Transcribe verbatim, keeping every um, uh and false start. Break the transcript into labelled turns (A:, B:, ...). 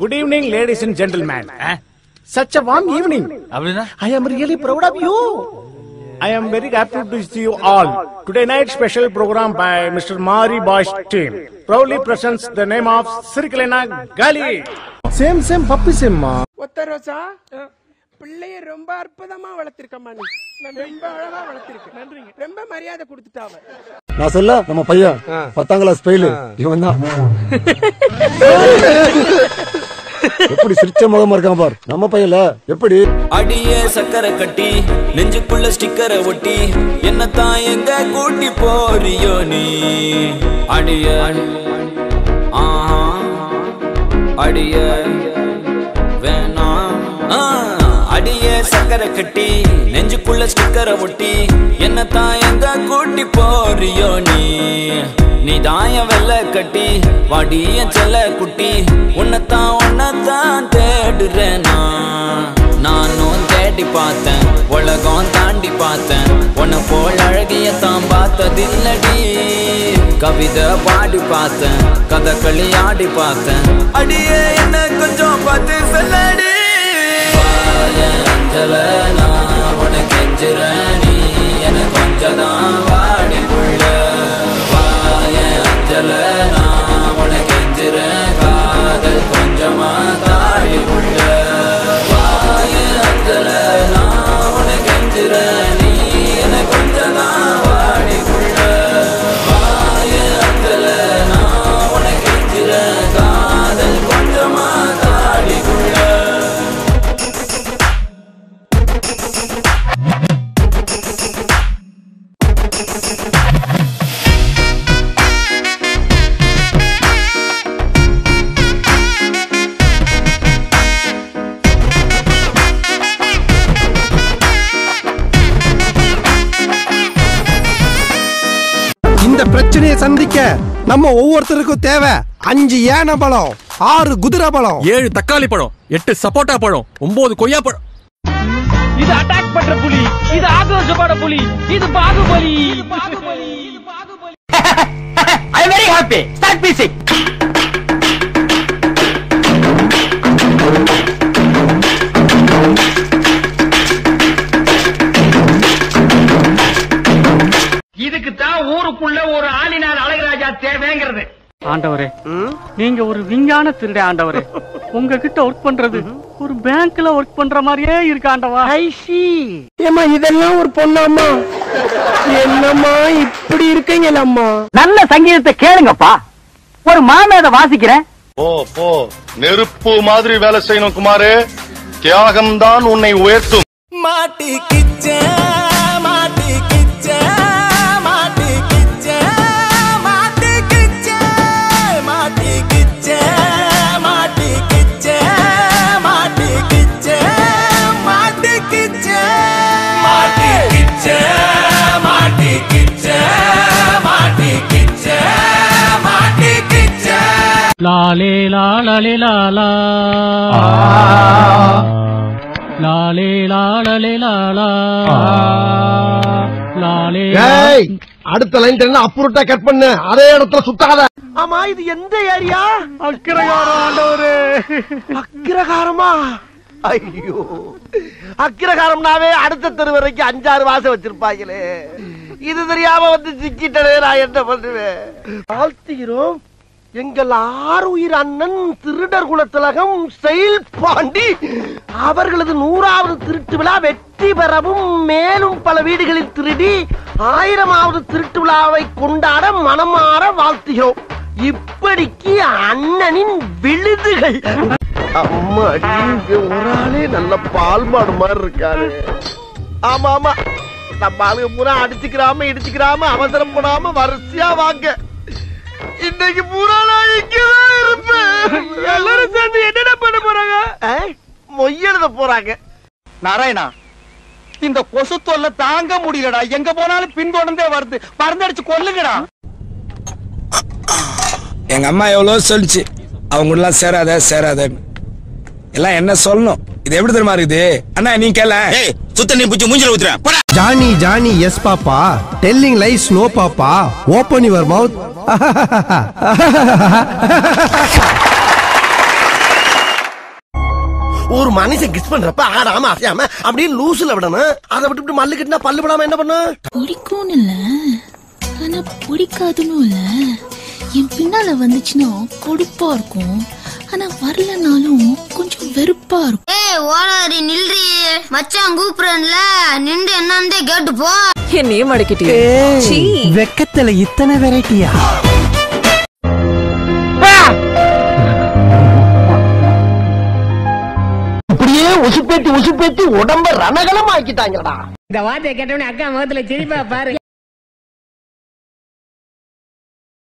A: Good evening, ladies and gentlemen. Eh? Such a warm evening. I am really proud of you. I am very happy to see you all. Today night special program by Mister Mari Bosch team proudly presents the name of Sirikalena Gali. Same same puppy same ma.
B: ஒத்தரோசா பிள்ளைய ரொம்ப அற்புதமா வளர்த்திருக்கம்மா நீ. ரொம்ப அழகா வளர்த்திருக்க. நன்றிங்க. ரொம்ப மரியாதை கொடுத்துட்டாவ.
C: நான் சொல்ல நம்ம பையன் பத்தாம் கிளாஸ் ஃபெயில் இவன் தான். எப்படி சிரிச்ச முகமா இருக்கான் பார் நம்ம பையல எப்படி
D: அடியே சக்கரை கட்டி நெஞ்சுக்குள்ள ஸ்டிக்கரை ஒட்டி என்னத்தான் எங்க கூட்டி போறியோ நீ அடிய ஆஹா அடிய வேணாம் அடியே சக்கரை கட்டி நெஞ்சுக்குள்ள ஸ்டிக்கரை ஒட்டி என்னத்தான் எங்க கூட்டி போறியோ நீ நீ தாய வெள்ள கட்டி வாடிய செல்ல குட்டி உன்னத்தான் உன்னத்தான் தேடுறேன் நானும் தேடி பார்த்தேன் உலகம் தாண்டி பார்த்தேன் உன்னை போல் அழகியத்தான் பார்த்ததில்லடி கவிதை பாடி பார்த்தேன் கதகளி ஆடி பார்த்தேன் அடியே என்ன கொஞ்சம் பார்த்து சொல்லடி அஞ்சல நான் உனக்கு கெஞ்சுறேன் நீ என கொஞ்சம் தான் வாடி உள்ள நான் உனக்கு கெஞ்சுறேன் காதல் கொஞ்சமா தாடி உள்ள வாய அஞ்சல நான் உனக்கு கெஞ்சுறேன் நீ என கொஞ்சம் தான் வாடி உள்ள வாய அஞ்சல நான் உனக்கு கெஞ்சுறேன் காதல் கொஞ்சமா தாடி உள்ள
E: இந்த பிரச்சனையை சந்திக்க நம்ம ஒவ்வொருத்தருக்கும் தேவை அஞ்சு யானை பழம், ஆறு குதிரை பழம்,
F: ஏழு தக்காளி பழம், எட்டு சப்போட்டா பழம், ஒன்பது கொய்யா பழம்.
G: இது அட்டாக் பண்ற புலி, இது ஆக்ரோஷமான புலி, இது Baahubali. I am very happy. Start music. இதுக்கு தான் ஊருக்குள்ள ஒரு ஆளினார் அழகராஜா தேவைங்கிறது. ஆண்டவரே, நீங்க ஒரு விஞ்ஞான திருட ஆண்டவரே. உங்ககிட்ட ஒர்க் பண்றது ஒரு பேங்க்ல ஒர்க் பண்ற மாதிரியே இருக்கு ஆண்டவா. ஐசி
B: ஏமா இதெல்லாம் ஒரு பொண்ணாம்மா? என்னம்மா இப்படி இருக்கீங்களம்மா?
G: நல்ல சங்கீதத்தை கேளுங்கப்பா. ஒரு மாமேத வாசிக்கிறேன்.
H: போ போ, நெருப்பு மாதிரி வேலை செய்யணும் குமாரே. தியாகம் தான் உன்னை உயர்த்தும்.
D: மாட்டி கிச்ச மாட்டி கிச்ச மாட்டி கிச்ச மாட்டி கிச்ச மாட்டி கிச்ச மாட்டி கிச்ச மாட்டி கிச்ச மாட்டி கிச்ச மாட்டி கிச்ச மாட்டி கிச்ச மாட்டி கிச்ச மாட்டி கிச்ச
G: லாலே லாலே லாலா லாலே லாலே லாலா லாலே.
E: அடுத்த லைன் என்ன அப்புறட்டா கட் பண்ணு, அதே இடத்துல சுத்தாத.
B: ஆமா இது எந்த ஏரியா?
G: அக்கிரகாரம் ஆண்டவரே.
B: அக்கிரகாரமா? ஐயோ, அக்கிரகாரம்னாவே அடுத்த தெரு வரைக்கும் அஞ்சாறு வாசம் வச்சிருப்பாங்களே. இது தெரியாம வந்து சிக்கிட்டே நான் என்ன பண்ணுவேன்? வாழ்த்துகிறோம் எங்கள் ஆறு உயிர் அண்ணன் திருடர் குலத்திலகம் செயல் பாண்டி அவர்களது நூறாவது திருட்டு விழா வெற்றி பெறவும் மேலும் பல வீடுகளில் திருடி ஆயிரமாவது திருட்டு விழாவை கொண்டாட மனமாற வாழ்த்துகிறோம். இப்படிக்கு அண்ணனின் விழுதுகள். அம்மா ஒரு ஆளே நல்ல பால் மாடு மாதிரி இருக்காரு. ஆமா ஆமா, நம்ம ஆளுங்க பூரா அடிச்சுக்கிறாம இடிச்சுக்கிறாம அவசரம் போடாம வரிசையா வாங்க. இன்னைக்கு பூரா நான் இங்கதான் இருப்பேன். எல்லாரும் சேர்ந்து என்னென்ன பண்ண போறாங்க? மொய் எழுத போறாங்க.
G: நாராயணா, இந்த கொசு தொல்லை தாங்க முடியலடா. எங்க போனாலும் பின்தொடர்ந்தே வருது. மருந்தடிச்சு கொல்லுங்கடா.
I: எங்க அம்மா எவ்வளவு சொல்லிச்சு, அவங்க எல்லாம் சேராத சேராத எல்லாம் என்ன சொல்லணும். இது எப்படி தெரியுமா இருக்குது அண்ணா? நீ கேள சுத்த நீ புச்சு மூஞ்சில ஊத்துறேன்.
E: Johnny Johnny yes papa, telling lies no papa, open your mouth.
B: ஒரு மனுஷன் கிஸ் பண்றப்ப ஆடாம அசையாம அப்படியே லூசுல விடணும். அதை விட்டு மல்லு கட்டினா பல்லு விடாம என்ன பண்ண?
J: பிடிக்கும்னு இல்ல, ஆனா பிடிக்காதுன்னு இல்ல. என் பின்னால வந்துச்சுன்னா கொடுப்பா இருக்கும், ஆனா வரலனாலும் கொஞ்சம் வெறுப்பா இருக்கும்.
K: ஏய் ஓடாரி நில்றி, மச்சான் கூப்பிடுறேன்ல, நின்று என்னன்னு கேட்டு போ.
L: என்னையும் மடக்கிட்டே
E: வெக்கத்துல இத்தனை வெரைட்டியா?
B: அப்படியே உசுப்பேத்தி உசுப்பேத்தி உடம்ப ரணகலம் ஆக்கிட்டாங்கடா.
M: இந்த வார்த்தையை கேட்டவனே அக்கா முகத்துல சிரிப்பா பாரு.